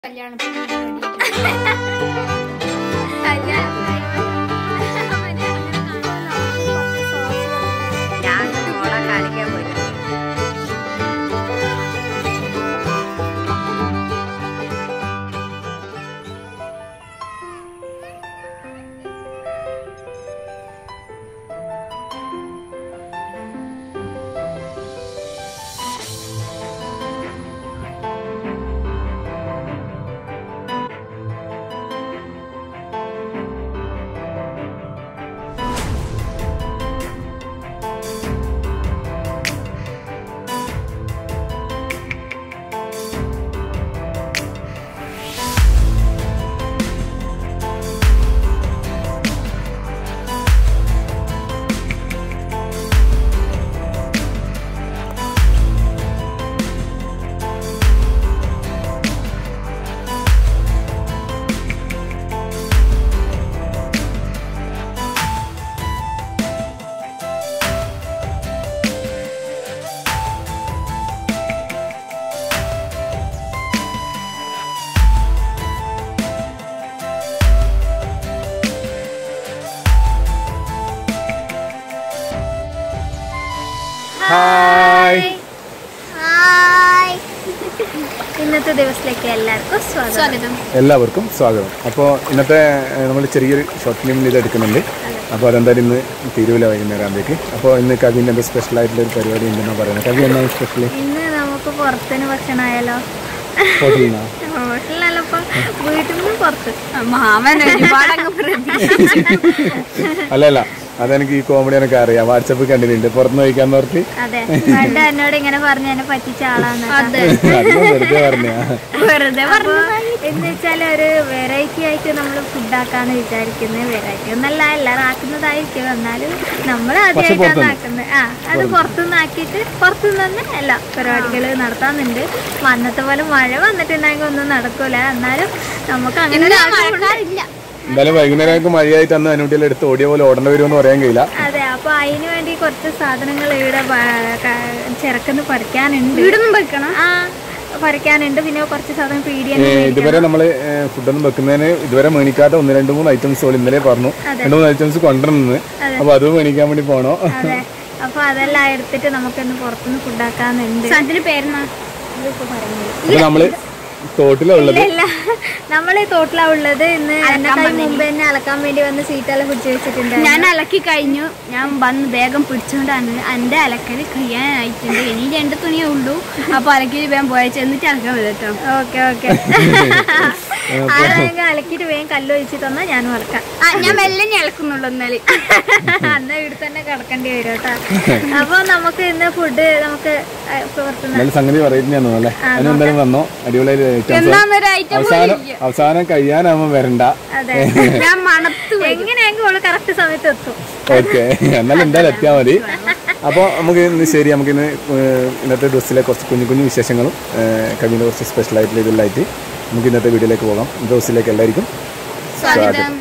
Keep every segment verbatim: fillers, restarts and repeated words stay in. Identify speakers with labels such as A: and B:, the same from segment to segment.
A: Hi
B: hi ഇന്നത്തെ ദിവസത്തിലേക്ക് എല്ലാവർക്കും സ്വാഗതം
A: എല്ലാവർക്കും സ്വാഗതം. അപ്പോൾ ഇന്നത്തെ നമ്മൾ ചെറിയൊരു ഷോർട്ട് ഫിലിമിൽ ഇത് എടുക്കുന്നുണ്ട്. അപ്പോൾ അതെന്തായാലും ഇന്ന് തിരുവല്ല വൈകുന്നേരം ആകുമ്പോഴേക്ക്. അപ്പോൾ ഇന്ന് കവിൻ്റെ എന്താ സ്പെഷ്യൽ ആയിട്ടുള്ള ഒരു പരിപാടി ഉണ്ടെന്നാണ് പറയുന്നത്. കവി എന്താണ് സ്പെഷ്യൽ?
B: ഇന്ന് നമുക്ക് പുറത്തുനിന്ന് ഭക്ഷണം ആയാലോ?
A: ഹോട്ടലിൽ നിന്നാ?
B: ഹോട്ടലിലല്ലോ, ഇപ്പം വീട്ടിൽ നിന്ന് പുറത്ത്.
A: അല്ല അല്ല അതെനിക്ക് ഈ കോമഡി എനിക്ക് അറിയാം. വാട്സപ്പ് കണ്ടിട്ടുണ്ട് പുറത്തുനിന്ന് കഴിക്കാന്ന് പറഞ്ഞ്.
B: അതെ, പണ്ട് എന്നോട് ഇങ്ങനെ പറഞ്ഞ എന്നെ പറ്റിച്ച ആളാണ്.
A: വെറുതെ പറഞ്ഞാ
B: വെറുതെ എന്ന് വെച്ചാൽ ഒരു വെറൈറ്റി ആയിട്ട് നമ്മൾ ഫുഡ് ആക്കാന്ന് വിചാരിക്കുന്നത്. വെറൈറ്റി ഒന്നല്ല, എല്ലാവരും ആക്കുന്നതായിരിക്കും, എന്നാലും നമ്മൾ ആദ്യമായിട്ടാണ് ആക്കുന്നത്. ആ അത് പുറത്തുനിന്ന് ആക്കിയിട്ട് പുറത്തുനിന്ന് തന്നെ എല്ലാ പരിപാടികൾ നടത്താറുണ്ട്. അന്നത്തെ പോലെ മഴ വന്നിട്ടുണ്ടെങ്കിൽ ഒന്നും നടക്കൂല, എന്നാലും നമുക്ക് അങ്ങനെ ഒരു ആഗ്രഹമില്ല.
A: എന്തായാലും വൈകുന്നേരം മഴയായിട്ട് അന്ന് അനുട്ടിയിൽ എടുത്ത് ഓടിയ പോലെ ഓടേണ്ടി വരുമെന്ന് പറയാൻ കഴിയില്ല.
B: അതെ, അപ്പൊ അതിന് വേണ്ടി കുറച്ച് സാധനങ്ങൾ ഇവിടെ ചിറക്കുന്ന് പറിക്കാനുണ്ട്. ഇവിടുന്ന് പറിക്കണം. ആ പറിക്കാനുണ്ട്. പിന്നെ കുറച്ച് സാധനം പീടിയ
A: ഇതുവരെ നമ്മള് ഫുഡൊന്നും വെക്കുന്നതിന് ഇതുവരെ മേടിക്കാത്ത ഒന്ന് രണ്ട് മൂന്ന് ഐറ്റംസ് ഇന്നലെ പറഞ്ഞു രണ്ട് മൂന്ന് ഐറ്റംസ് കൊണ്ടുവരുന്നത്. അപ്പൊ അത് മേടിക്കാൻ വേണ്ടി പോണോ?
B: അതെ, അപ്പൊ അതെല്ലാം എടുത്തിട്ട് നമുക്കൊന്ന് പുറത്തുനിന്ന് ഫുഡാക്കാന്നുണ്ട്. അതിന്റെ പേരെന്നാ
A: നമ്മള് തോട്ടിലുള്ളത്.
B: നമ്മള് തോട്ടിലാ ഉള്ളത്. ഇന്ന് മുമ്പ് തന്നെ അലക്കാൻ വേണ്ടി വന്ന് സീറ്റെല്ലാം പിടിച്ചു വെച്ചിട്ടുണ്ട്.
C: ഞാൻ അലക്കി കഴിഞ്ഞു. ഞാൻ വന്ന് വേഗം പിടിച്ചോണ്ടാണ്. എന്റെ അലക്കല് കഴിയാനായിട്ടുണ്ട്. ഇനി രണ്ട് തുണിയേ ഉള്ളൂ. അപ്പൊ അലക്കി വേഗം പോയച്ചു എന്നിട്ട് അലക്കാൻ വരട്ടോ.
B: ഓക്കെ ഓക്കെ ആരെങ്കിലും അലക്കിട്ട് വേഗം കല്ല് ഒഴിച്ച് തന്നാ ഞാനും അലക്കാം.
C: ഞാൻ മെല്ലെ അലക്കുന്നുള്ളൂ. എന്നാല്
B: അന്ന് ഇവിടെ തന്നെ കിടക്കേണ്ടി വരും കേട്ടോ. അപ്പൊ നമുക്ക് ഇന്ന് ഫുഡ് നമുക്ക്
A: സംഗതി പറയുന്നല്ലേ എന്തായാലും വന്നോ. അടിപൊളി അവസാനം അവസാനം കഴിയാനാവുമ്പോ വരണ്ട.
B: ഞാൻ മണത്തു എങ്ങനെയെങ്കിലും കറക്റ്റ് സമയത്ത് എത്തും.
A: ഓക്കെ, എന്നാലും എന്തായാലും എത്തിയാൽ മതി. അപ്പോൾ നമുക്ക് ഇന്ന് ശരി, നമുക്കിന്ന് ഇന്നത്തെ ദിവസത്തിലെ കുറച്ച് കുഞ്ഞു കുഞ്ഞു വിശേഷങ്ങളും കവിൻ്റെ കുറച്ച് സ്പെഷ്യൽ ആയിട്ടുള്ള ഇതിലായിട്ട് നമുക്ക് ഇന്നത്തെ വീഡിയോയിലേക്ക് പോകാം. ദിവസത്തിലേക്ക് എല്ലാവർക്കും സ്വാഗതം.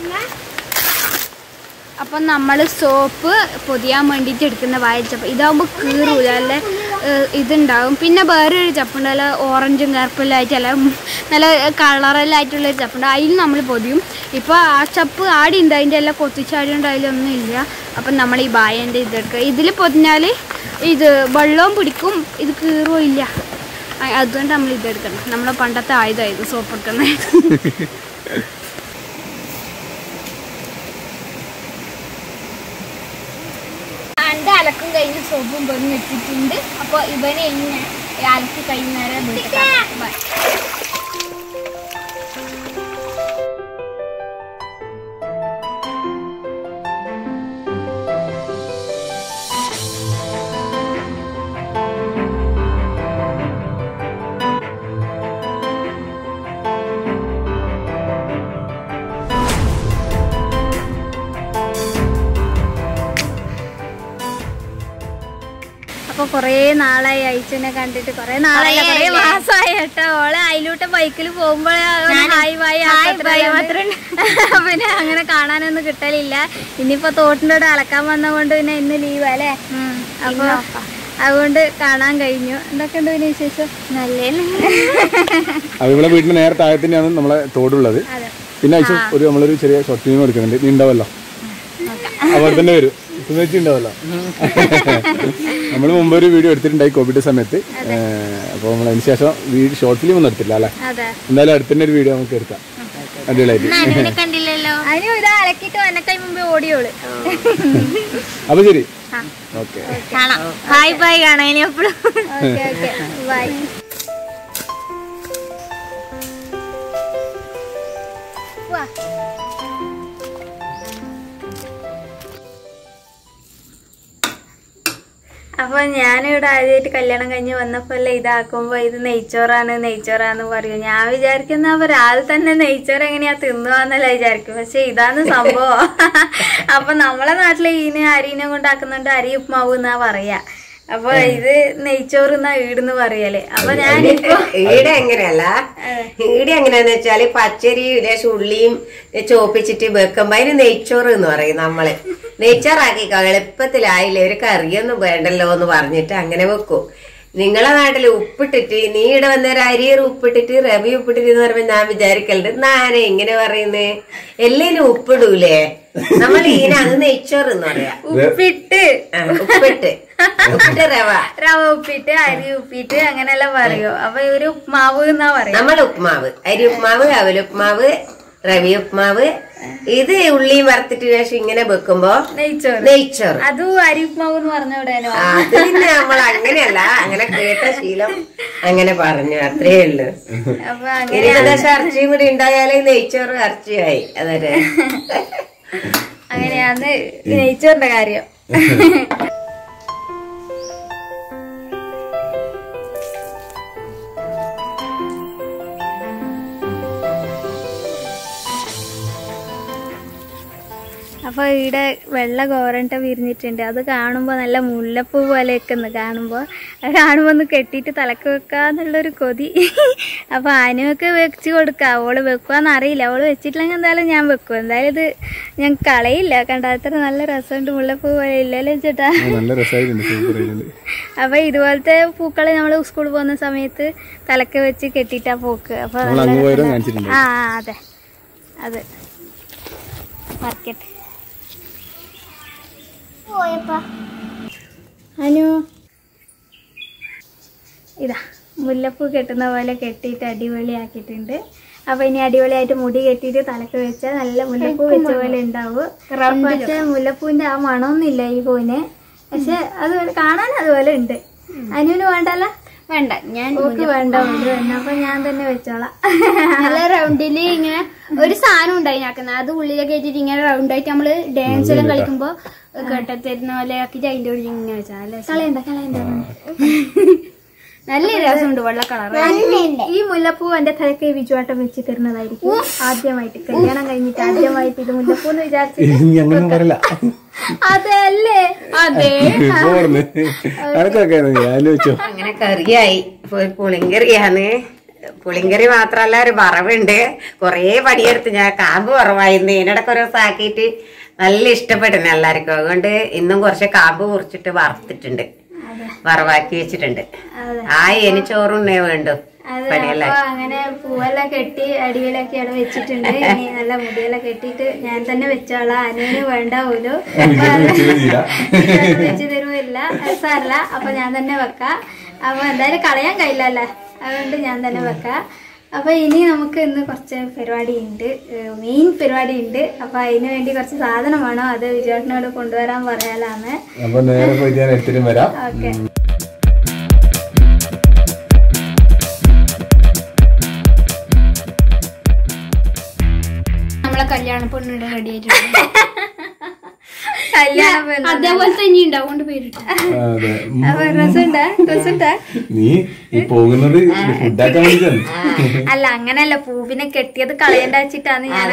C: അപ്പം നമ്മൾ സോപ്പ് പൊതിയാൻ വേണ്ടിയിട്ട് എടുക്കുന്ന വായച്ചപ്പ്. ഇതാകുമ്പോൾ കീറൂല, അല്ല ഇതുണ്ടാവും. പിന്നെ വേറൊരു ചപ്പുണ്ട്, നല്ല ഓറഞ്ചും കറുപ്പെല്ലാം ആയിട്ട് അല്ല നല്ല കളറെല്ലാം ആയിട്ടുള്ളൊരു ചപ്പുണ്ട്. അതിൽ നമ്മൾ പൊതിയും. ഇപ്പോൾ ആ ചപ്പ് ആടി ഉണ്ട്, അതിൻ്റെ എല്ലാം കൊത്തിച്ചാടി ഉണ്ട്, അതിലൊന്നും ഇല്ല. അപ്പം നമ്മൾ ഈ ബായൻ്റെ ഇതെടുക്കുക. ഇതിൽ പൊതിഞ്ഞാൽ ഇത് വെള്ളവും പിടിക്കും, ഇത് കീറുകയും ഇല്ല. അതുകൊണ്ട് നമ്മൾ ഇതെടുക്കണം. നമ്മളെ പണ്ടത്തെ ആയുധമായത് സോപ്പ് എടുക്കുന്നത്. എൻ്റെ അലക്കും കഴിഞ്ഞ് സോപ്പും പൊതിഞ്ഞ് വെച്ചിട്ടുണ്ട്. അപ്പോൾ ഇവനെ ഇങ്ങനെ അലക്കി കഴിയുന്നേരം ബൈ.
B: അപ്പൊ കൊറേ നാളായി അയച്ചനെ കണ്ടിട്ട്. കൊറേ നാളായി, കൊറേ മാസമായി കേട്ടോ. ഓളെ അതിലൂടെ ബൈക്കിൽ പോകുമ്പോൾ ഹായ് വായി പിന്നെ അങ്ങനെ കാണാനൊന്നും കിട്ടലില്ല. ഇനിയിപ്പോ തോട്ടിൻ്റെ കൂടെ അലക്കാൻ വന്ന കൊണ്ട് പിന്നെ ഇന്ന് ലീവ് അല്ലേ. അപ്പൊ അതുകൊണ്ട് കാണാൻ കഴിഞ്ഞു. എന്തൊക്കെയുണ്ട് പിന്നെ വിശേഷം? നല്ല
A: ഇവിടെ വീട്ടിൽ നേരെ താഴെ തന്നെയാണ് നമ്മളെ തോടുള്ളത്. പിന്നെ ആഴ്ച ഒരു നമ്മളൊരു ചെറിയ ഷോർട്ട് ഫിലിം എടുക്കുന്നുണ്ട്. നീ ഉണ്ടാവല്ലോ, അവിടെ തന്നെ വരും. സുമേച്ചി ഉണ്ടാവല്ലോ. നമ്മൾ മുമ്പ് ഒരു വീഡിയോ എടുത്തിട്ടുണ്ടായി കോവിഡ് സമയത്ത്. അപ്പോൾ നമ്മൾ അതിന് ശേഷം വീഡിയോ ഷോർട്ട് ഫിലിം ഒന്നും എടുത്തില്ല അല്ലേ? എന്തായാലും അടുത്തന്നെ ഒരു വീഡിയോ നമുക്ക് എടുക്കാം. അടിപൊളിയായിട്ട്
B: കണ്ടില്ലല്ലോ. അതിന് ഇത് അലക്കിട്ട് വനക്കായി മുമ്പേ ഓടിയോള്.
A: അപ്പൊ ശരി, ഓക്കെ,
B: ബൈ ബൈ. കാണാം ഇനി എപ്പോഴും. ബൈ. അപ്പൊ ഞാനിവിടെ ആദ്യമായിട്ട് കല്യാണം കഴിഞ്ഞ് വന്നപ്പോ അല്ലേ ഇതാക്കുമ്പോ ഇത് നെയ്ച്ചോറാണ് നെയ്ച്ചോറാന്ന് പറയും. ഞാൻ വിചാരിക്കുന്ന അപ്പൊ രാവിലെ തന്നെ നെയ്ച്ചോറ് എങ്ങനെയാ തിന്നുവാന്നല്ല വിചാരിക്കും. പക്ഷെ ഇതാണ് സംഭവം. അപ്പൊ നമ്മളെ നാട്ടില് ഈന് അരിനെ കൊണ്ടാക്കുന്നുണ്ട് അരി ഉപ്മാവ് എന്നാ പറയാ. അപ്പൊ ഇത് നെയ്ച്ചോറ് എന്നാ ഈടെന്ന് പറയല്. അപ്പൊ ഞാനിപ്പോ
D: ഈടെ എങ്ങനെയല്ല, ഈടെ എങ്ങനെയാന്ന് വെച്ചാല് പച്ചരി ലേശം ഉള്ളിയും ചോപ്പിച്ചിട്ട് വെക്കുമ്പോ അതിന് നെയ്ച്ചോറ് എന്ന് പറയും. നമ്മള് നെയ്ച്ചോറാക്കി എളുപ്പത്തിലായില്ലേ, ഒരു കറിയൊന്നും വേണ്ടല്ലോ എന്ന് പറഞ്ഞിട്ട് അങ്ങനെ വെക്കും. നിങ്ങളെ നാട്ടില് ഉപ്പിട്ടിട്ട് നീ ഇവിടെ വന്നേരം അരിയർ ഉപ്പിട്ടിട്ട് റവി ഉപ്പിട്ടിട്ട് എന്ന് പറയുമ്പോ ഞാൻ വിചാരിക്കലുണ്ട് നാനെ ഇങ്ങനെ പറയുന്നേ എല്ലിനും ഉപ്പിടൂലേ നമ്മൾ ഈന അത് നെയ്ച്ചോറ് എന്ന് പറയാ.
B: ഉപ്പിട്ട്
D: ഉപ്പിട്ട് ഉപ്പിട്ട് റവ
B: റവ ഉപ്പിട്ട് അരി ഉപ്പിട്ട് അങ്ങനെല്ലാം പറയോ. അപ്പൊ ഒരു ഉപ്മാവ് എന്നാ പറയാ.
D: നമ്മള് ഉപ്മാവ്, അരി ഉപ്മാവ്, അവലുപ്മാവ്, റവി ഉപ്മാവ്. ഇത് ഉള്ളിയും വറുത്തിട്ട് ശേഷം ഇങ്ങനെ വെക്കുമ്പോ
B: നെയ്ച്ചോറ്.
D: നെയ്ച്ചോറ്
B: അത് അരി ഉപ്മാവ് എന്ന് പറഞ്ഞോടേനോ.
D: അത് പിന്നെ നമ്മൾ അങ്ങനെയല്ല, അങ്ങനെ കേട്ട ശീലം അങ്ങനെ പറഞ്ഞു, അത്രേ ഉള്ളു.
B: അപ്പൊ
D: ഏകദേശം ഇറച്ചിയും കൂടി ഉണ്ടായാലേ നെയ്ച്ചോറ് ഇറച്ചിയായി. അതെ,
B: അങ്ങനെയാന്ന് നെയ്ച്ചോറിന്റെ കാര്യം. അപ്പോൾ ഇവിടെ വെള്ള കോരണ്ട വിരിഞ്ഞിട്ടുണ്ട്. അത് കാണുമ്പോൾ നല്ല മുല്ലപ്പൂ പോലെയൊക്കെ ഒന്ന് കാണുമ്പോൾ അത് കാണുമ്പോൾ ഒന്ന് കെട്ടിയിട്ട് തലക്ക് വെക്കാന്നുള്ളൊരു കൊതി. അപ്പോൾ അനുവൊക്കെ വെച്ച് കൊടുക്കാം. അവള് വെക്കുവാന്ന് അറിയില്ല. അവള് വെച്ചിട്ടില്ലെങ്കിൽ എന്തായാലും ഞാൻ വെക്കും. എന്തായാലും ഇത് ഞാൻ കളയില്ല. കണ്ടാത്ര നല്ല രസമുണ്ട്. മുല്ലപ്പൂ പോലെ ഇല്ലല്ലോ ചേട്ടാ. അപ്പോൾ ഇതുപോലത്തെ പൂക്കൾ നമ്മൾ സ്കൂളിൽ പോകുന്ന സമയത്ത് തലക്ക് വെച്ച് കെട്ടിയിട്ടാ പോക്ക്. അപ്പോൾ ആ അതെ അതെ മാർക്കറ്റ് അനു ഇതാ മുല്ലപ്പൂ കെട്ടുന്ന പോലെ കെട്ടിയിട്ട് അടിപൊളിയാക്കിയിട്ടുണ്ട്. അപ്പൊ ഇനി അടിപൊളിയായിട്ട് മുടി കെട്ടിയിട്ട് തലക്ക് വെച്ചാൽ നല്ല മുല്ലപ്പൂ വെച്ച പോലെ ഉണ്ടാവും. പക്ഷെ മുല്ലപ്പൂവിന്റെ ആ മണമൊന്നുമില്ല ഈ പൂവിന്. പക്ഷെ അത് കാണാൻ അതുപോലെ ഉണ്ട്. അനുവിന് വേണ്ടല്ല?
C: വേണ്ട, ഞാൻ
B: വേണ്ട അപ്പൊ ഞാൻ തന്നെ വെച്ചോളാം.
C: നല്ല റൗണ്ടില് ഇങ്ങനെ ഒരു സാധനം ഉണ്ടായി ഞാക്കുന്നത്. അത് ഉള്ളിലൊക്കെ വെച്ചിട്ട് ഇങ്ങനെ റൗണ്ടായിട്ട് നമ്മള് ഡാൻസ് എല്ലാം കളിക്കുമ്പോ കേട്ടത്തരുന്ന പോലെ ആക്കിട്ട് അതിന്റെ ഉള്ളിൽ ഇങ്ങനെ വെച്ചാൽ
B: കളയണ്ട കളയണ്ട
C: നല്ല രസമുണ്ട്. വെള്ള കളർ.
B: ഈ മുല്ലപ്പൂ എന്റെ തലക്ക് വിജുവാട്ടം വെച്ച് തരുന്നതായിരിക്കും. ആദ്യമായിട്ട് കല്യാണം കഴിഞ്ഞിട്ട് ആദ്യമായിട്ട് ഇത് മുല്ലപ്പൂ എന്ന് വിചാരിച്ചു. അതല്ലേ? അതെ,
D: അങ്ങനെ കറിയായി. പുളിങ്കറിയാന്ന്. പുളിങ്കറി മാത്രല്ല ഒരു വറവുണ്ട്. കൊറേ പണിയെടുത്ത് ഞാൻ കാമ്പ് കുറവായിരുന്നു. ഇതിനിടക്ക് ഒരു ദിവസം ആക്കിയിട്ട് നല്ല ഇഷ്ടപ്പെടുന്നു എല്ലാവർക്കും. അതുകൊണ്ട് ഇന്നും കുറച്ച് കാമ്പ് കുറിച്ചിട്ട് വറുത്തിട്ടുണ്ട്, വറവാക്കി വെച്ചിട്ടുണ്ട്. ആ ഇനി ചോറുണ്ണേ വേണ്ടു.
B: അങ്ങനെ പൂവെല്ലാം കെട്ടി അടിയിലൊക്കെ അവിടെ വെച്ചിട്ടുണ്ട്. ഇനി നല്ല മുടിയെല്ലാം കെട്ടിയിട്ട് ഞാൻ തന്നെ വെച്ചോളാം. അനുവിന് വേണ്ടാവൂലോ, വെച്ച് തരുമില്ല സാറല്ല. അപ്പൊ ഞാൻ തന്നെ വെക്കാം. അപ്പൊ എന്തായാലും കളയാൻ കഴിയില്ലല്ലേ, അതുകൊണ്ട് ഞാൻ തന്നെ വെക്കാം. അപ്പൊ ഇനി നമുക്ക് ഇന്ന് കുറച്ച് പരിപാടി ഉണ്ട്, മെയിൻ പരിപാടി ഉണ്ട്. അപ്പൊ അതിന് വേണ്ടി കുറച്ച് സാധനം വേണോ, അത് വിജയേട്ടനോട് കൊണ്ടുവരാൻ പറയാലാണ്. ഓക്കെ.
C: നമ്മളെ കല്യാണ പെണ്ണിടെ റെഡി ആയിട്ടുണ്ട്.
B: കല്യാണം
C: അതേപോലെ തന്നെ ഉണ്ടാവും. കൊണ്ട് പേരിട്ട
A: നീ പോകുന്നത്
B: അല്ല, അങ്ങനല്ല. പൂവിനെ കെട്ടിയത് കളയണ്ട വെച്ചിട്ടാണ് ഞാൻ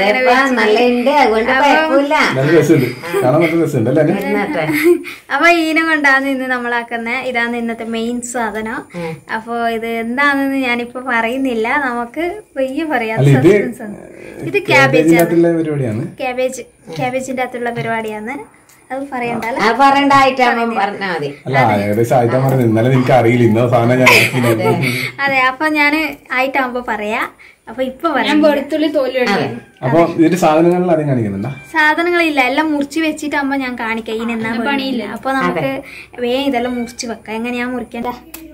B: അപ്പൊ ഈനെ കൊണ്ടാണ് ഇന്ന് നമ്മളാക്കുന്നത്. ഇതാണ് ഇന്നത്തെ മെയിൻ സാധനം. അപ്പൊ ഇത് എന്താണെന്ന് ഞാനിപ്പോ പറയുന്നില്ല, നമുക്ക് വയ്യ പറയാം. ഇത് ക്യാബേജ് ക്യാബേജ് ക്യാബേജിന്റെ അകത്തുള്ള പരിപാടിയാണ്. അത് പറയണ്ടല്ലോ.
D: അത് പറയണ്ട ഐറ്റം പറഞ്ഞാ മതി.
A: അല്ല ഏകദേശം ആയിട്ടാ പറഞ്ഞത്. ഇന്നലെ എനിക്ക് അറിയില്ല ഇന്ന സാധനം ഞാൻ.
B: അതെ, അപ്പൊ ഞാന് ആയിട്ടാകുമ്പോ പറയാ. അപ്പൊ ഇപ്പൊ പറയാം.
C: വെളുത്തുള്ളി തോല്
A: അപ്പൊ ഇതിന്റെ സാധനങ്ങളിൽ ആദ്യം കാണിക്കുന്നുണ്ടോ?
B: സാധനങ്ങളില്ല, എല്ലാം മുറിച്ച് വെച്ചിട്ടാകുമ്പോ ഞാൻ കാണിക്കാം. ഇനി എന്നാ പണിയില്ല. അപ്പൊ നമുക്ക് വേഗം ഇതെല്ലാം മുറിച്ച് വെക്കാം. എങ്ങനെയാ മുറിക്കണ്ട?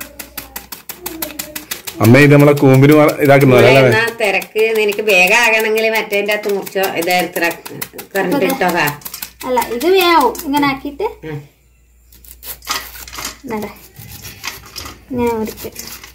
A: അമ്മ ഇത് നമ്മളെ കൂമ്പിന് ഇതാക്കുന്ന
D: തിരക്ക് നിനക്ക് വേഗം ആകണമെങ്കിൽ മറ്റേ അകത്ത് മുറിച്ചോ. ഇത് എത്ര കറണ്ട് ഇട്ടോകാ?
B: അല്ല, ഇത് വേവും. ഇങ്ങനെ ആക്കിട്ട് നട ഇങ്ങനെ മുറിക്കും.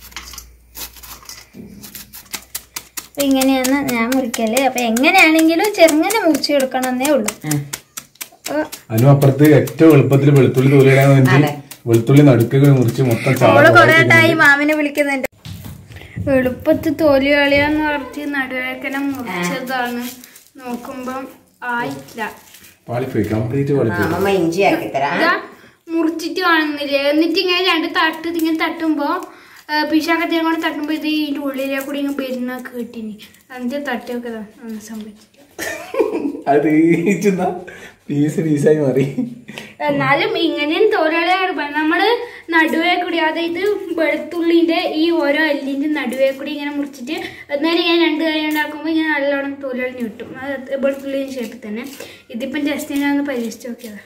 B: അപ്പൊ ഇങ്ങനെയാണ് ഞാൻ മുറിക്കല്. അപ്പൊ എങ്ങനെയാണെങ്കിലും ചെറുങ്ങനെ മുറിച്ച് എടുക്കണമെന്നേ ഉള്ളൂ.
A: അതിനപ്പുറത്ത് ഏറ്റവും എളുപ്പത്തിൽ വെളുത്തുള്ളി തോലിടാൻ വേണ്ടി വെളുത്തുള്ളി നടുക്കുകൾ മുറിച്ച് മൊത്തം
B: അവള് കൊറേ ആയി മാമിനെ വിളിക്കുന്നുണ്ട്.
C: എളുപ്പത്തിൽ തോല് കളിയാന്ന് പറഞ്ഞ് നടുവേക്കന മുറിച്ചതാണ്. നോക്കുമ്പം ആയില്ല,
D: അമ്മ ഇഞ്ചി ആക്കി തരാം.
C: മുറിച്ചിട്ട് കാണുന്നില്ല. എന്നിട്ട് ഇങ്ങനെ രണ്ട് തട്ട് ഇങ്ങനെ തട്ടുമ്പോ പിശാക്കത്തിനെ കൊണ്ട് തട്ടുമ്പോ ഇത് ഇതിന്റെ ഉള്ളിലെ കൂടി ഇങ്ങനെ പെരുന്നൊക്കെ കിട്ടിനി. അതിന്റെ തട്ടൊക്കെ സംഭവിച്ചിട്ട്
A: പീസ് പീസായി മാറി.
C: എന്നാലും ഇങ്ങനെയും തോലുകളെ നമ്മള് നടുവേ കൂടി, അതായത് വെളുത്തുള്ളിന്റെ ഈ ഓരോ എല്ലിന്റെ നടുവേ കൂടി ഇങ്ങനെ മുറിച്ചിട്ട് എന്നാലും ഞാൻ രണ്ട് കാര്യം ഉണ്ടാക്കുമ്പോ ഇങ്ങനെ നല്ലോണം തോലുകളിഞ്ഞ് കിട്ടും. അത് വെളുത്തുള്ളിന്റെ ഷേപ്പിൽ തന്നെ. ഇതിപ്പം ജസ്റ്റ് ഞാൻ ഒന്ന് പരീക്ഷിച്ച് നോക്കിയതാ.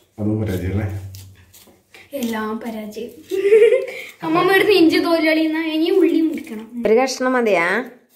C: എല്ലാം പരാജയം. അമ്മമ്മ എടുത്ത് ഇഞ്ചി തോലുകളി ഇനി ഉള്ളി മുറിക്കണം.
D: ഒരു കഷ്ണം മതിയാ?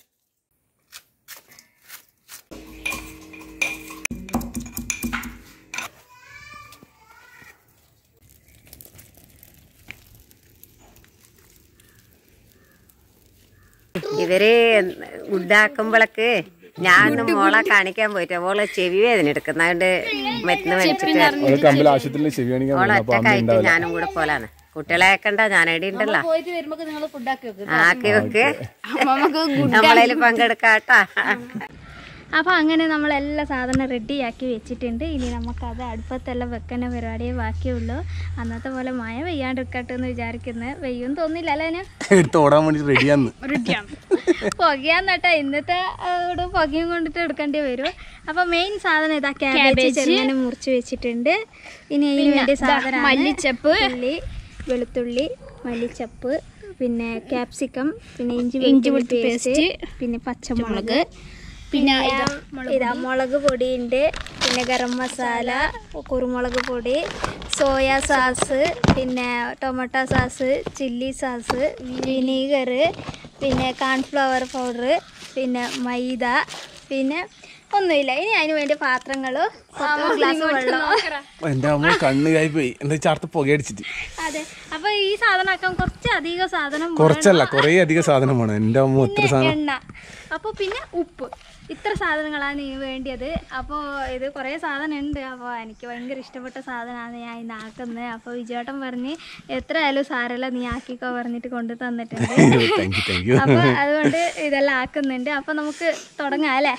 D: ഇവര് ഉണ്ടാക്കുമ്പോഴൊക്കെ ഞാൻ മോളെ കാണിക്കാൻ പോയിട്ട് ഓളെ ചെവി വേദന എടുക്കുന്ന അതുകൊണ്ട് മരുന്ന് മേടിച്ചിട്ട് ഓളൊറ്റക്കായിട്ട് ഞാനും കൂടെ പോലാണ്. കുട്ടികളെ അയക്കണ്ട, ഞാൻ എടി ഉണ്ടല്ലോ, ആക്കി വെക്ക്, നമ്മളതിൽ പങ്കെടുക്കാട്ടാ.
B: അപ്പോൾ അങ്ങനെ നമ്മളെല്ലാ സാധനം റെഡിയാക്കി വെച്ചിട്ടുണ്ട്. ഇനി നമുക്കത് അടുപ്പത്തെല്ലാം വെക്കുന്ന പരിപാടിയേ ബാക്കിയുള്ളൂ. അന്നത്തെ പോലെ മഴ പെയ്യാണ്ടിരിക്കട്ടെ എന്ന് വിചാരിക്കുന്നത്. വെയ്യും തോന്നില്ല അല്ലേ?
A: എടുത്തോടാൻ വേണ്ടി റെഡിയാന്ന്
B: പുകയാന്നട്ടാ ഇന്നത്തെ ഇവിടെ പുകയും കൊണ്ടിട്ട് എടുക്കേണ്ടി വരും. അപ്പോൾ മെയിൻ സാധനം ഇതാ ക്യാബേജ് ചെറുങ്ങനെ മുറിച്ച് വെച്ചിട്ടുണ്ട്. ഇനി അതിന് വേണ്ടി സാധനം
C: മല്ലിച്ചപ്പ്,
B: ഉള്ളി, വെളുത്തുള്ളി, മല്ലിച്ചപ്പ്, പിന്നെ ക്യാപ്സിക്കം, പിന്നെ ഇഞ്ചി ഇഞ്ചി പേസ്റ്റ്, പിന്നെ പച്ചമുളക്, പിന്നെ ഇതാ മുളക് പൊടിയുണ്ട്, പിന്നെ ഗരം മസാല, കുരുമുളക് പൊടി, സോയാ സോസ്, പിന്നെ tomato sauce, chilli sauce, vinegar, പിന്നെ കോൺഫ്ലവർ പൗഡർ, പിന്നെ മൈദ, പിന്നെ ഒന്നുമില്ല. ഇനി അതിന് വേണ്ടി പാത്രങ്ങള്, ഗ്ലാസ് വെള്ളം.
A: എന്റെ അമ്മ കണ്ണുകായി പോയി എന്താ ചാർത്ത് പുകയടിച്ചിട്ട്.
B: അതെ, അപ്പൊ ഈ സാധനം ആക്കാൻ കുറച്ച് അധികം സാധനം,
A: കുറച്ചല്ല കുറേ അധികം സാധനം വേണം. എന്റെ അമ്മ ഒത്തിരി സാധനം.
B: എണ്ണ, അപ്പൊ പിന്നെ ഉപ്പ്, ഇത്ര സാധനങ്ങളാണ് ഈ വേണ്ടിയത്. അപ്പോൾ ഇത് കുറേ സാധനം ഉണ്ട്. അപ്പോൾ എനിക്ക് ഭയങ്കര ഇഷ്ടപ്പെട്ട സാധനമാണ് ഞാൻ ഇന്ന് ആക്കുന്നത്. അപ്പോൾ വിജയേട്ടൻ പറഞ്ഞ് എത്ര ആയാലും സാരല്ല നീ ആക്കിക്കോ പറഞ്ഞിട്ട് കൊണ്ട് തന്നിട്ടുണ്ട്. അപ്പോൾ അതുകൊണ്ട് ഇതെല്ലാം ആക്കുന്നുണ്ട്. അപ്പോൾ നമുക്ക് തുടങ്ങാം അല്ലേ?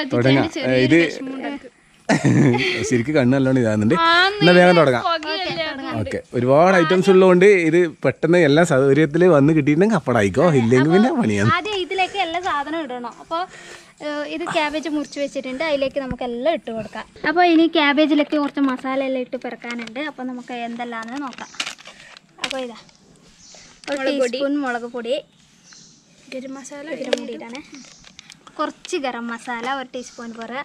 A: ശരിക്കും കണ്ണ് നല്ലോണം ഇതാകുന്നുണ്ട്. എന്നാ വേഗം തുടങ്ങാം. ഓക്കെ, ഒരുപാട് ഐറ്റംസ് ഉള്ളതുകൊണ്ട് ഇത് പെട്ടെന്ന് എല്ലാ സൗകര്യത്തിൽ വന്ന് കിട്ടിയിട്ടുണ്ടെങ്കിൽ അപ്പടായിക്കോ, ഇല്ലെങ്കിൽ പിന്നെ പണിയാണ്.
B: ആദ്യം ഇതിലേക്ക് എല്ലാ സാധനം ഇടണം. അപ്പോൾ ഇത് ക്യാബേജ് മുറിച്ച് വെച്ചിട്ടുണ്ട്, അതിലേക്ക് നമുക്കെല്ലാം ഇട്ട് കൊടുക്കാം. അപ്പോൾ ഇനി ക്യാബേജിലേക്ക് കുറച്ച് മസാല എല്ലാം ഇട്ട് പിറക്കാനുണ്ട്. അപ്പോൾ നമുക്ക് എന്തെല്ലാമെന്ന് നോക്കാം. അപ്പോൾ ഇതാ ഒരു ടീസ്പൂൺ മുളക് പൊടി, ഗരം മസാല ഇതിന് വേണ്ടിയിട്ടാണ്. കുറച്ച് ഗരം മസാല ഒരു ടീസ്പൂൺ പോലെ.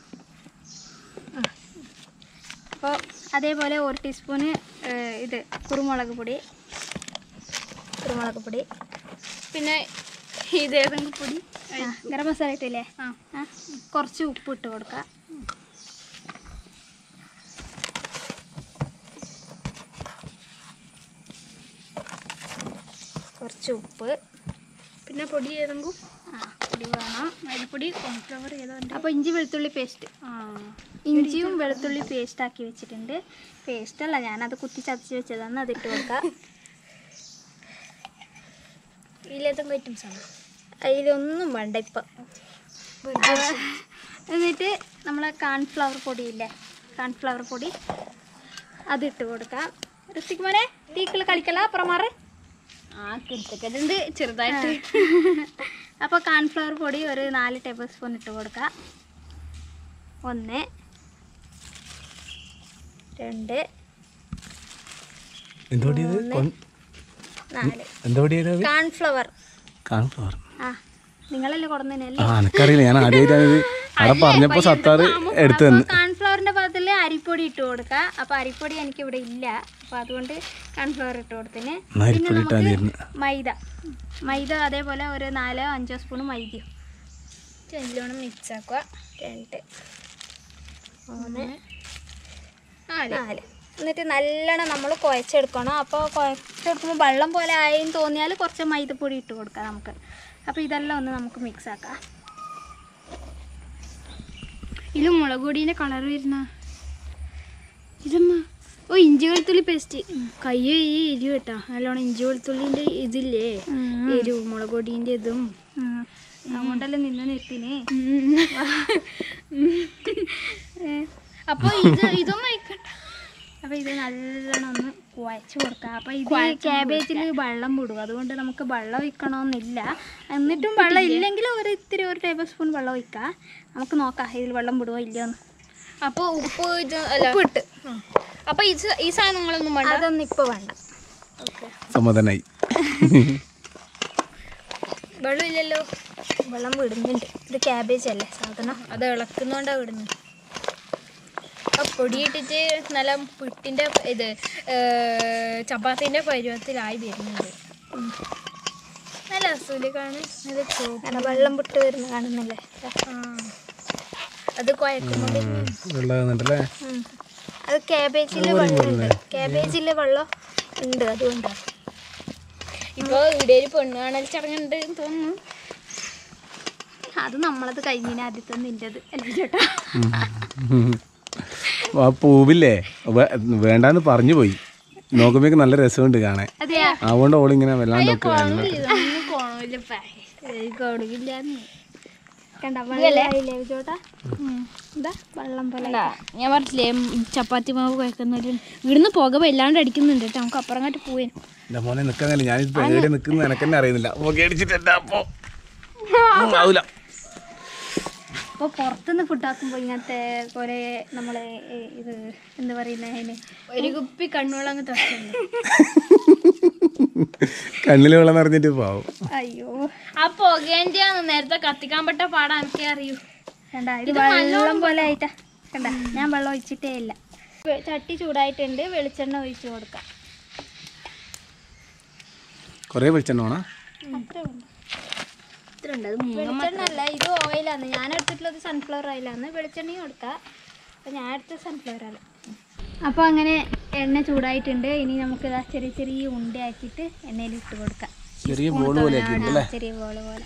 B: അപ്പോൾ അതേപോലെ ഒരു ടീസ്പൂണ് ഇത് കുരുമുളക് പൊടി, കുരുമുളക് പൊടി, പിന്നെ ഇതേതെങ്കിലും പൊടി, ഗരം മസാല ഇട്ടില്ലേ? ആ, കുറച്ച് ഉപ്പ് ഇട്ട് കൊടുക്കുക. കുറച്ച് ഉപ്പ്, പിന്നെ പൊടി ഏതെങ്കിലും ആ പൊടി വേണം. അരിപ്പൊടി, കോൺഫ്ലവർ ഏതുണ്ട്. അപ്പോൾ ഇഞ്ചി വെളുത്തുള്ളി പേസ്റ്റ്, ആ ഇഞ്ചിയും വെളുത്തുള്ളി പേസ്റ്റ് ആക്കി വെച്ചിട്ടുണ്ട്. പേസ്റ്റല്ല, ഞാനത് കുത്തി ചതച്ച് വെച്ചതാണ്. അതിട്ട് കൊടുക്കാം. ഇതിലേതെങ്കിലും ഐറ്റംസ് ആണ്? അതിലൊന്നും വേണ്ട ഇപ്പം. എന്നിട്ട് നമ്മളെ കോൺഫ്ലവർ പൊടിയില്ലേ, കോൺഫ്ലവർ പൊടി അതിട്ട് കൊടുക്കാം. ഋത്തിക് മോനെ തീക്കിൽ കളിക്കല അപ്പുറമാറ് ആ കിടക്കലുണ്ട് ചെറുതായിട്ട്. അപ്പോൾ കോൺഫ്ലവർ പൊടി ഒരു നാല് ടേബിൾ സ്പൂൺ ഇട്ട് കൊടുക്കാം. ഒന്ന്, രണ്ട്
A: എന്തോടിയത്
B: നാല്
A: എന്തോടിയത്
B: കോൺഫ്ലവർ.
A: കോൺഫ്ലവർ.
B: ആ നിങ്ങളല്ലേ കൊടുന്നല്ലേ?
A: ആ എനിക്കറിയില്ല, ഞാൻ ആദ്യമായിട്ടാണ് ഇത് അവിടെ പറഞ്ഞപ്പോൾ സത്താറ് എടുത്തു തന്നു.
B: കോൺഫ്ലവറിന്റെ പകത്തിൽ അരിപ്പൊടി ഇട്ട് കൊടുക്കുക. അപ്പൊ അരിപ്പൊടി എനിക്ക് ഇവിടെ ഇല്ല, അപ്പൊ അതുകൊണ്ട് കോൺഫ്ലവർ ഇട്ട് കൊടുത്തിന്. പിന്നെ നമുക്ക് മൈദ മൈദ അതേപോലെ ഒരു നാലോ അഞ്ചോ സ്പൂൺ മൈദയും നല്ലോണം മിക്സ് ആക്കുക. രണ്ട് മൂന്ന് നാല്. എന്നിട്ട് നല്ലോണം നമ്മൾ കുഴച്ചെടുക്കണം. അപ്പോൾ കുഴച്ചെടുക്കുമ്പോൾ വെള്ളം പോലെ ആയെന്ന് തോന്നിയാൽ കുറച്ച് മൈദപ്പൊടി ഇട്ട് കൊടുക്കാം നമുക്ക്. അപ്പോൾ ഇതെല്ലാം ഒന്ന് നമുക്ക് മിക്സ് ആക്കാം.
C: ഇത് മുളക് പൊടീൻ്റെ കളർ വരുന്ന ഇതമ്മ. ഓ ഇഞ്ചി വെളുത്തുള്ളി പേസ്റ്റ് കയ്യ് ഈ എരിവ് കേട്ടാ നല്ലോണം. ഇഞ്ചി വെളുത്തുള്ളിൻ്റെ ഇതില്ലേ എരിവ്, മുളക് പൊടീൻ്റെ ഇതും
B: അതുകൊണ്ടല്ലേ നിന്ന് നിർത്തിനെ. അപ്പോൾ ഇത് ഇതൊന്നും വയ്ക്കണ്ട. അപ്പോൾ ഇത് നല്ലോണം ഒന്ന് കുഴച്ച് കൊടുക്കുക. അപ്പോൾ ഇത് ക്യാബേജിൽ വെള്ളം വിടും, അതുകൊണ്ട് നമുക്ക് വെള്ളം ഒഴിക്കണമെന്നില്ല. എന്നിട്ടും വെള്ളം ഇല്ലെങ്കിൽ ഒരു ഇത്തിരി ഒരു ടേബിൾ സ്പൂൺ വെള്ളം ഒഴിക്കുക. നമുക്ക് നോക്കാം ഇതിൽ വെള്ളം വിടുമോ ഇല്ലയോന്ന്.
C: അപ്പോൾ ഉപ്പ് ഇത് ഉപ്പ് ഇട്ട് അപ്പോൾ ഇത് ഈ സാധനങ്ങളൊന്നും വേണ്ട,
B: അതൊന്നും ഇപ്പോൾ വേണ്ട. ഓക്കെ
A: സമാധാനായി.
C: വെള്ളം ഇല്ലല്ലോ.
B: വെള്ളം വിടുന്നുണ്ട്. ഇത് ക്യാബേജ് അല്ലേ സാധനം,
C: അത് ഇളക്കുന്നോണ്ടാണ് വിടുന്നത്. ആ പൊടിയിട്ടിട്ട് നല്ല പുട്ടിൻ്റെ ഇത് ചപ്പാത്തിൻ്റെ പരുവത്തിലായി വരുന്നുണ്ട്. നല്ല രസമില്ലേ കാണാൻ? നല്ല ചോപ്പ്
B: അങ്ങനെ വെള്ളം വിട്ട് വരുന്ന കാണുന്നില്ലേ?
C: ആ അത് കുഴക്കുമ്പോൾ
A: വെള്ളമല്ലേ?
B: അത് ക്യാബേജിൽ വെള്ളമുണ്ട്, ക്യാബേജിൽ വെള്ളം ഉണ്ട്, അതുകൊണ്ടാണ്.
C: ഇപ്പോൾ ഇവിടെ ഒരു പെണ്ണ് കാണൽ ചടങ്ങുണ്ട് തോന്നുന്നു.
B: അത് നമ്മളത് കഴിഞ്ഞിന് ആദ്യത്തെ നിൻ്റെത് അല്ലേ ചേട്ടാ?
A: ആ പൂവില്ലേ വേണ്ടാന്ന് പറഞ്ഞു പോയി. നോക്കുമ്പോ നല്ല രസമുണ്ട് കാണാൻ, അതുകൊണ്ട് ഓളിങ്ങനെ വല്ലാണ്ടൊക്കെ
B: ചോട്ടാ. ഇതാ വെള്ളം പോലെ
C: ഞാൻ പറഞ്ഞില്ലേ ചപ്പാത്തി മാവ് കുഴക്കുന്നവര് ഇവിടുന്ന് പുക വല്ലാണ്ട് അടിക്കുന്നുണ്ട് കേട്ടോ. നമുക്ക് അപ്പുറം കാട്ടി പോവാൻ.
A: എന്റെ മോനെ നിൽക്കാന്നല്ലേ ഞാനിപ്പോ എവിടെ നിൽക്കുന്നത് എനക്കെന്നെ അറിയുന്നില്ല. പുക അടിച്ചിട്ട് അപ്പോ ആവൂല.
B: അപ്പോൾ പുറത്തുനിന്ന് ഫുഡാക്കുമ്പോൾ ഇങ്ങനത്തെ കുറേ നമ്മൾ ഇത് എന്താ പറയുന്നത്, അതിന്
C: ഒരു കുപ്പി കണ്ണുവെള്ളം അങ്ങ് തട്ടുന്നുണ്ട്.
A: കണ്ണിൽ വെള്ളം നിറഞ്ഞിട്ട് പാവും.
B: അയ്യോ
C: ആ പുകേൻ്റെ നേരത്തെ കത്തിക്കാൻ പെട്ട പാടാ എനിക്കേ അറിയൂ.
B: കണ്ട ഇത് വെള്ളം പോലെ ആയിട്ടാ. കണ്ട ഞാൻ വെള്ളം ഒഴിച്ചിട്ടേ ഇല്ല. ചട്ടി ചൂടായിട്ടുണ്ട്, വെളിച്ചെണ്ണ ഒഴിച്ചു കൊടുക്കാം.
A: കുറേ വെളിച്ചെണ്ണ വേണം.
B: അത്രേ ഉണ്ട്, ഇത്ര ഉണ്ട്. അത് വെളിച്ചെണ്ണ അല്ല, ഇത് ഓയിലാണ്. ഞാൻ എടുത്തിട്ടുള്ളത് സൺഫ്ലവർ ഓയിലാണ്. വെളിച്ചെണ്ണയും കൊടുക്കാം. അപ്പോൾ ഞാൻ എടുത്തത് സൺഫ്ലവർ ഓയിൽ. അപ്പോൾ അങ്ങനെ എണ്ണ ചൂടായിട്ടുണ്ട്. ഇനി നമുക്ക് ഇതാ ചെറിയ ചെറിയ ഉണ്ടയാക്കിയിട്ട് എണ്ണയിൽ ഇട്ട് കൊടുക്കാം.
A: ചെറിയ ബോൾ പോലെ ആക്കിയിട്ടല്ലേ?
B: ചെറിയ ബോൾ പോലെ.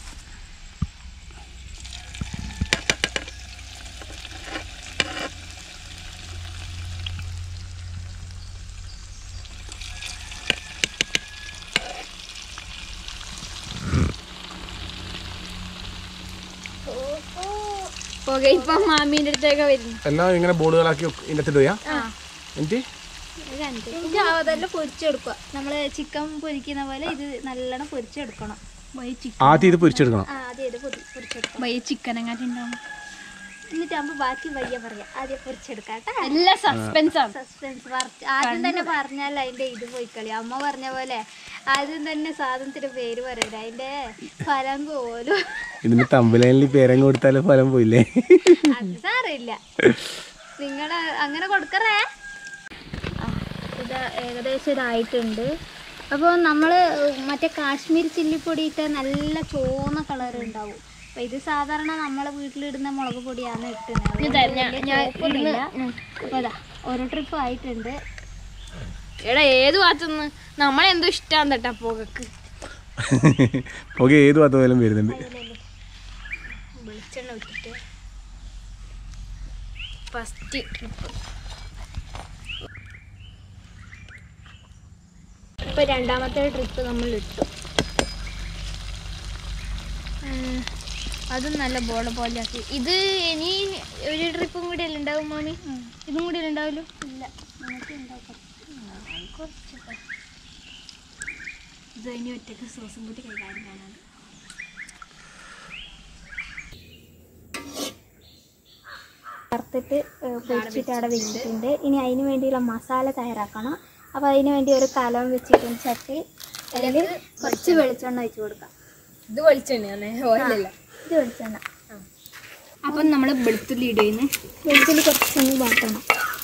C: പുക ഇപ്പൊ മാമീൻ്റെ അടുത്തേക്ക് വരുന്നു.
A: എല്ലാം ഇങ്ങനെ ബോളുകളാക്കി ഇതിൻ്റെ ഇടുക. എന്നിട്ട്
B: അതെല്ലാം പൊരിച്ചെടുക്കുക. നമ്മൾ ചിക്കൻ പൊരിക്കുന്ന പോലെ ഇത് നല്ലോണം പൊരിച്ചെടുക്കണം.
A: ആദ്യം ഇത് പൊരിച്ചെടുക്കണം.
B: ആദ്യം ഇത് പൊരിച്ചെടുക്കണം.
C: വയ്യ ചിക്കൻ എങ്ങാട്ട് ഉണ്ടാവും.
B: എന്നിട്ടാകുമ്പോൾ ബാക്കി വയ്യ പറയാം. ആദ്യം പൊരിച്ചെടുക്കാം കേട്ടോ.
C: എല്ലാം സസ്പെൻസ് ആണ്.
B: സസ്പെൻസ് ആദ്യം തന്നെ പറഞ്ഞാൽ അതിൻ്റെ ഇത് പോയി കളി. അമ്മ പറഞ്ഞ പോലെ ആദ്യം തന്നെ സാധനത്തിന്റെ പേര് പറയണ്ട, അതിന്റെ ഫലം പോലും.
A: ഇതിന് തമ്പലയിൽ പേരം കൊടുത്താലും ഫലം പോയില്ലേ?
B: അത് സാറില്ല, നിങ്ങള് അങ്ങനെ കൊടുക്കറേ. ഇത് ഏകദേശം ഇതായിട്ടുണ്ട്. അപ്പോൾ നമ്മൾ മറ്റേ കാശ്മീരി ചില്ലിപ്പൊടി ഇട്ട നല്ല ചുവന്ന കളർ ഉണ്ടാവും. അപ്പം ഇത് സാധാരണ നമ്മളെ വീട്ടിലിടുന്ന മുളക് പൊടിയാണ് ഇട്ടുന്നത്. അപ്പോൾ അതാ ഓരോ ട്രിപ്പ് ആയിട്ടുണ്ട്.
C: എടാ ഏത് ഭാഗത്തുനിന്ന് നമ്മളെന്തോ ഇഷ്ടമാണ് കേട്ടാ പുകക്ക്.
A: പുക ഏത് ഭാഗത്ത് പോയാലും വരുന്നുണ്ട്.
C: വെളിച്ചെണ്ണ വിട്ടിട്ട് ഫസ്റ്റ് ട്രിപ്പ്. ഇപ്പൊ രണ്ടാമത്തെ ട്രിപ്പ് നമ്മൾ ഇട്ടു. അതും നല്ല ബോള പോലെ ആക്കി. ഇത് ഇനി ഒരു ട്രിപ്പും കൂടി അല്ലേ ഉണ്ടാവും മോനി? ഇതും കൂടി അല്ലേ ഉണ്ടാവുമല്ലോ?
B: ഇല്ല, നമുക്ക് ഉണ്ടാക്കാം.
C: ഇത് ഇനി ഒറ്റക്ക് സോസും കൂട്ടി കൈകാര്യം കാണാൻ.
B: വറുത്തിട്ട് പൊരിച്ചിട്ട് അവിടെ വെച്ചിട്ടുണ്ട്. ഇനി അതിന് വേണ്ടിയുള്ള മസാല തയ്യാറാക്കണം. അപ്പോൾ അതിന് വേണ്ടി ഒരു കലം വെച്ചിട്ടുണ്ട് ചട്ടി. അതിൽ കുറച്ച് വെളിച്ചെണ്ണ ഒഴിച്ച് കൊടുക്കാം.
C: ഇത് വെളിച്ചെണ്ണ ഓയിലല്ല,
B: ഇത് വെളിച്ചെണ്ണ.
C: അപ്പം നമ്മൾ വെളുത്തുള്ളി ഇടുന്നു.
B: വെളുത്തുള്ളി കുറച്ചൊന്ന് വാട്ടണം.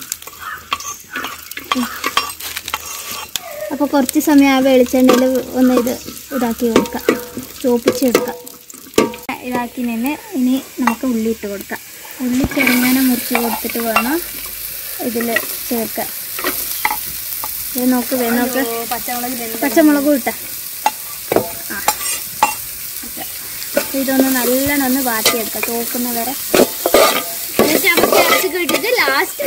B: അപ്പോൾ കുറച്ച് സമയം ആ വെളിച്ചെണ്ണയിൽ ഒന്ന് ഇത് ഇതാക്കി കൊടുക്കാം, ചോപ്പിച്ചെടുക്കാം. ഇതാക്കി നിന്ന് ഇനി നമുക്ക് ഉള്ളി ഇട്ട് കൊടുക്കാം. ഉള്ളി ചെറുങ്ങനെ മുറിച്ച് കൊടുത്തിട്ട് വേണം ഇതിൽ ചേർക്കാൻ. ഇത് നോക്ക് വേ നോക്ക്
C: പച്ചമുളക്
B: പച്ചമുളക് ഇട്ടാ. ആ ഓക്കെ. അപ്പോൾ ഇതൊന്ന് നല്ലോണം ഒന്ന് വാട്ടിയെടുക്കാം ചോക്കുന്ന വരെ.
C: കിട്ടിട്ട് ലാസ്റ്റ്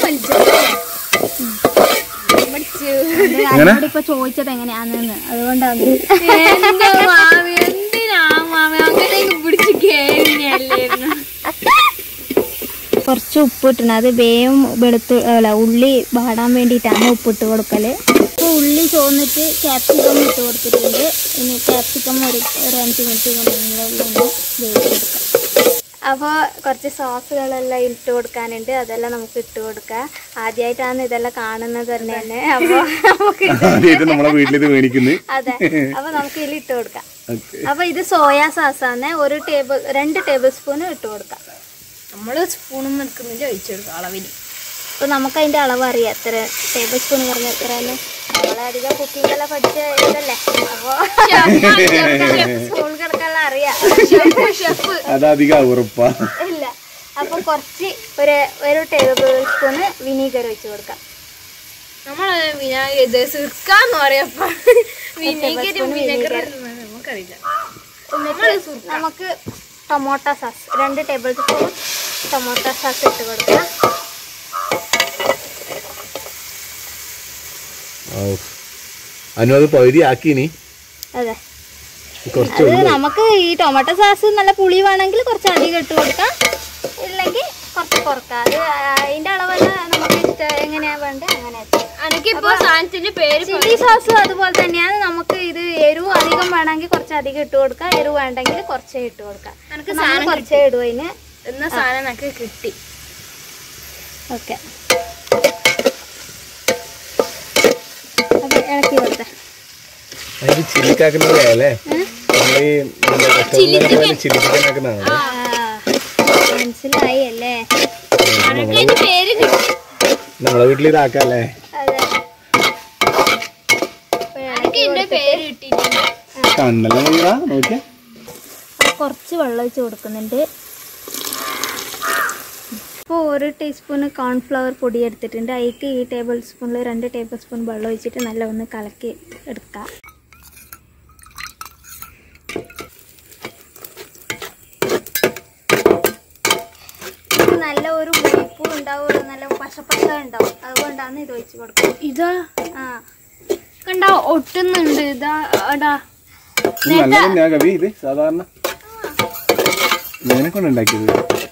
B: അതിനോട് ഇപ്പൊ ചോദിച്ചത് എങ്ങനെയാണെന്ന്, അതുകൊണ്ടാണ്.
C: എന്തിനാ മാമ അങ്ങനെ പിടിച്ച് കേറിയല്ലായിരുന്നു.
B: കുറച്ച് ഉപ്പ് ഇട്ടുണ്ട്. അത് വേഗം വെളുത്ത് അല്ല ഉള്ളി വാടാൻ വേണ്ടിയിട്ടാണ് ഉപ്പിട്ട് കൊടുക്കല്. അപ്പോൾ ഉള്ളി ചോന്നിട്ട് ക്യാപ്സിക്കം ഇട്ട് കൊടുത്തിട്ടുണ്ട്. ഇനി ക്യാപ്സിക്കം ഒരു ഒരു അഞ്ച് മിനിറ്റ് കൊണ്ടൊന്ന് വേവിച്ചെടുക്കാം. അപ്പോൾ കുറച്ച് സോസുകളെല്ലാം ഇട്ട് കൊടുക്കാനുണ്ട്. അതെല്ലാം നമുക്ക് ഇട്ട് കൊടുക്കാം. ആദ്യമായിട്ടാണ് ഇതെല്ലാം കാണുന്നത് തന്നെ തന്നെ. അപ്പോൾ നമുക്ക്
A: നമ്മളെ വീട്ടിലിത് മേടിക്കുന്നത്.
B: അതെ, അപ്പോൾ നമുക്ക് ഇതിൽ ഇട്ട് കൊടുക്കാം. അപ്പോൾ ഇത് സോയാ സോസാണ്. ഒരു ടേബിൾ രണ്ട് ടേബിൾ സ്പൂൺ ഇട്ട് കൊടുക്കാം.
C: നമ്മൾ സ്പൂണൊന്നും എടുക്കുന്നില്ല, ഒഴിച്ചെടുക്കും അളവിന്.
B: അപ്പോൾ നമുക്ക് അതിൻ്റെ അളവ് അറിയാം, എത്ര ടേബിൾ സ്പൂൺ പറഞ്ഞ എത്ര തന്നെ. നമ്മളധികം കുക്കിംഗ് എല്ലാം പഠിച്ച ഇതല്ലേ, അപ്പോൾ സ്പൂൺ കിടക്കാനുള്ള അറിയാം.
A: അതധികം ഉറപ്പാ
B: ഇല്ല. അപ്പോൾ കുറച്ച് ഒരു ഒരു ടേബിൾ സ്പൂണ് വിനീഗർ ഒഴിച്ച് കൊടുക്കാം.
C: നമ്മൾ വിനാഗിരി ഇത് സിർക്കാന്ന് പറയപ്പോ വിനീഗരും വിനെഗറും നമുക്കറിയില്ല.
B: എന്നിട്ട് നമുക്ക് ടൊമാറ്റോ സോസ് രണ്ട് ടേബിൾ സ്പൂൺ ടൊമാറ്റോ സോസ് ഇട്ട് കൊടുക്കാം.
A: അനുവത് പകുതി ആക്കിനി.
B: അതെ,
A: കുറച്ച്
B: അത് നമുക്ക് ഈ ടൊമാറ്റോ സോസ് നല്ല പുളി വേണമെങ്കിൽ കുറച്ച് അധികം ഇട്ട് കൊടുക്കാം, ഇല്ലെങ്കിൽ കുറച്ച് കുറക്കാം. അത് അതിൻ്റെ അളവെല്ലാം നമുക്ക് ഇഷ്ടം എങ്ങനെയാണ് വേണ്ടത് അങ്ങനെ.
C: എനിക്കിപ്പോ സാധനത്തിന്റെ പേര്
B: ചില്ലി സോസും അതുപോലെ തന്നെയാണ്. നമുക്ക് ഇത് എരിവ് അധികം വേണമെങ്കിൽ കുറച്ച് അധികം ഇട്ട് കൊടുക്കാം, എരിവ് വേണ്ടെങ്കിൽ കുറച്ചേ ഇട്ട് കൊടുക്കാം.
C: എനിക്ക്
B: സാധനം കുറച്ചേ ഇടും അതിന്.
C: എന്ന സാധനം എനിക്ക് കിട്ടി.
B: ഓക്കെ, അത് ഇളക്കി കൊടുത്തേ.
A: ചില്ലിക്കാക്കുന്നതല്ലേ ചില്ലി ചിക്കൻ ആക്കുന്നതാണ്.
B: മനസ്സിലായി അല്ലേ?
C: പേര് കിട്ടി.
A: നമ്മളെ വീട്ടിൽ ഇതാക്കല്ലേ.
B: അതെ,
C: പേര് കിട്ടിയിട്ടുണ്ട്.
A: കണ്ണല്ലേ നോക്കിയാ.
B: കുറച്ച് വെള്ളം ഒഴിച്ച് കൊടുക്കുന്നുണ്ട്. ഇപ്പോൾ ഒരു ടീസ്പൂണ് കോൺഫ്ലവർ പൊടി എടുത്തിട്ടുണ്ട്. അതിലേക്ക് ഈ ടേബിൾ സ്പൂണിൽ രണ്ട് ടേബിൾ സ്പൂൺ വെള്ളം ഒഴിച്ചിട്ട് നല്ല ഒന്ന് കലക്കി എടുക്കാം. നല്ല ഒരു പുളിപ്പും ഉണ്ടാവും, നല്ല പശപ്പശ ഉണ്ടാവും. അതുകൊണ്ടാണ് ഇത് ഒഴിച്ച് കൊടുക്കുന്നത്.
C: ഇതാ
B: ആ
C: കണ്ടാ ഒട്ടുന്നുണ്ട്. ഇതാ അടാ
A: നല്ല കവി ഇത് സാധാരണ ഇതിനെ കൊണ്ടുണ്ടാക്കിയത്.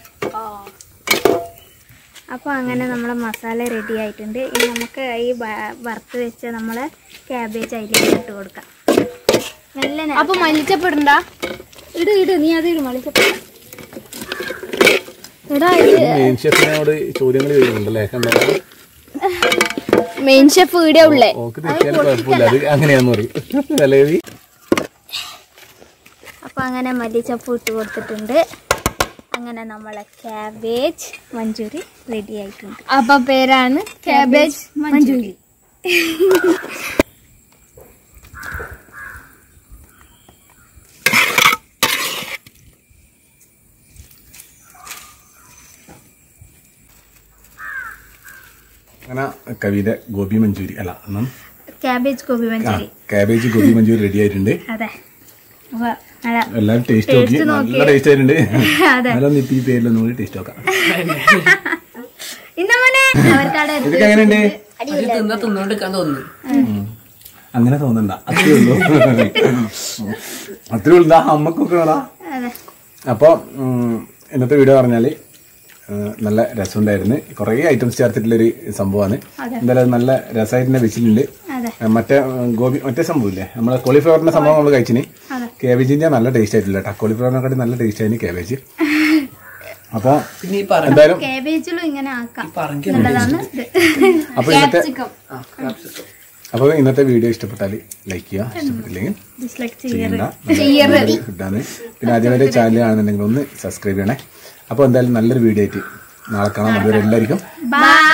B: അപ്പോൾ അങ്ങനെ നമ്മളെ മസാല റെഡി ആയിട്ടുണ്ട്. ഇനി നമുക്ക് ഈ വറുത്ത് വെച്ച നമ്മളെ ക്യാബേജ് അതിലേക്ക് ഇട്ട് കൊടുക്കാം. നല്ല
C: അപ്പൊ മല്ലിച്ചപ്പെടണ്ട.
B: ഇട് ഇട് നീ അത് ഇട് മല്ലിച്ചപ്പ് ഇടാ.
A: മെയിൻ ഷെഫിനോട് ചോദ്യങ്ങൾ ചോദിക്കുന്നുണ്ടല്ലേ.
C: മെയിൻ ഷെഫ് ഇവിടെ ഉള്ളേ.
A: ഓക്ക് തെറ്റിയാൽ കുഴപ്പമില്ല, അത് അങ്ങനെയാന്ന് പറയും അല്ലേ.
B: അപ്പോൾ അങ്ങനെ മല്ലിച്ചപ്പ് ഇട്ട് കൊടുത്തിട്ടുണ്ട്. അങ്ങനെ നമ്മളെ ക്യാബേജ് മഞ്ചൂരി റെഡി ആയിട്ടുണ്ട്.
C: അപ്പൊ പേരാണ് ക്യാബേജ് മഞ്ചൂരി.
A: അങ്ങനെ കവിയുടെ ഗോബി മഞ്ചൂരി അല്ല
B: cabbage gobi manchuri
A: cabbage gobi manchuri ready ആയിട്ടുണ്ട്.
B: അതെ,
A: എല്ലാവരും ടേസ്റ്റ് നോക്കി. നല്ല ടേസ്റ്റ് ആയിട്ടുണ്ട്. അതൊന്നും ഇപ്പൊ ഈ പേരിലൊന്നും കൂടി ടേസ്റ്റ് നോക്കാം. ഇതൊക്കെ എങ്ങനെയുണ്ട്? അങ്ങനെ തോന്നണ്ട, അത്രേ ഉള്ളൂ. അത്രേ ഉള്ളൂ. അമ്മക്കൊക്കെ വേടാ. അപ്പൊ ഇന്നത്തെ വീഡിയോ പറഞ്ഞാല് നല്ല രസമുണ്ടായിരുന്നു. കുറേ ഐറ്റംസ് ചേർത്തിട്ടുള്ളൊരു സംഭവമാണ്. എന്തായാലും നല്ല രസമായിട്ട് വെച്ചിട്ടുണ്ട്. മറ്റേ ഗോബി മറ്റേ സംഭവം ഇല്ലേ, നമ്മളെ കോളിഫ്ലവറിന്റെ സംഭവം നമ്മൾ കഴിച്ചിന്. കേബേജിന്റെ നല്ല ടേസ്റ്റ് ആയിട്ടില്ല കേട്ടോ. കോളിഫ്ലവറിനെക്കാട്ടി നല്ല ടേസ്റ്റ് ആയിരുന്നു കേബേജ്. അപ്പോൾ എന്തായാലും
B: കാബേജിലും ഇങ്ങനെ ആക്കാം
E: പറങ്കി
B: നല്ലതാണ് ഇത്.
A: അപ്പോൾ ഇന്നത്തെ അപ്പോൾ ഇന്നത്തെ വീഡിയോ ഇഷ്ടപ്പെട്ടാൽ ലൈക്ക് ചെയ്യുക, ഇഷ്ടപ്പെട്ടില്ലെങ്കിൽ
B: ഡിസ്ലൈക്ക്
A: ചെയ്യണ്ട. നല്ലൊരു ഫുഡാണ്. പിന്നെ ആദ്യമായിട്ട് ചാനൽ കാണുന്നുണ്ടെങ്കിൽ ഒന്ന് സബ്സ്ക്രൈബ് ചെയ്യണേ. അപ്പോൾ എന്തായാലും നല്ലൊരു വീഡിയോ ആയിട്ട് നാളെ കാണാം. അതുവരെ എല്ലാവർക്കും
B: ബൈ.